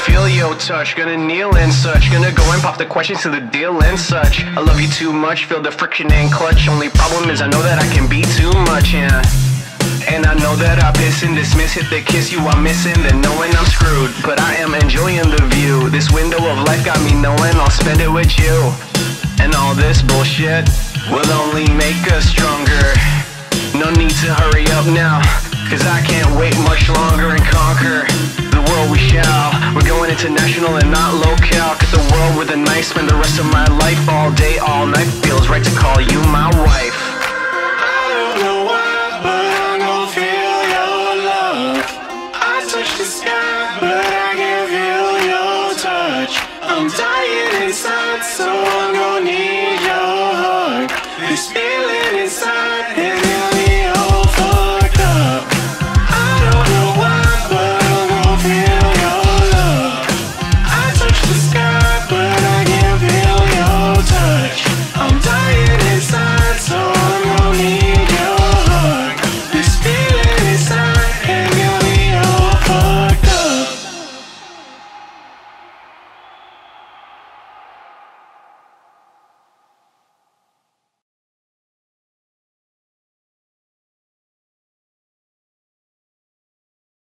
feel your touch, gonna kneel and such, gonna go and pop the questions to the deal and such. I love you too much, feel the friction and clutch. Only problem is I know that I can be too much, yeah. And I know that I piss and dismiss, hit the kiss you I'm missing, then knowing I'm screwed. But I am enjoying the view, this window of life got me knowing I'll spend it with you. And all this bullshit will only make us stronger. No need to hurry up now, cause I can't wait much longer and conquer the world we shall. We're going international and not local. Cut the world with a knife, spend the rest of my life all day, all night. Feels right to call you my wife. I don't know why, but I'm gon' feel your love. I touch the sky, but I can feel your touch. I'm dying inside, so I'm gon' need your heart. This feeling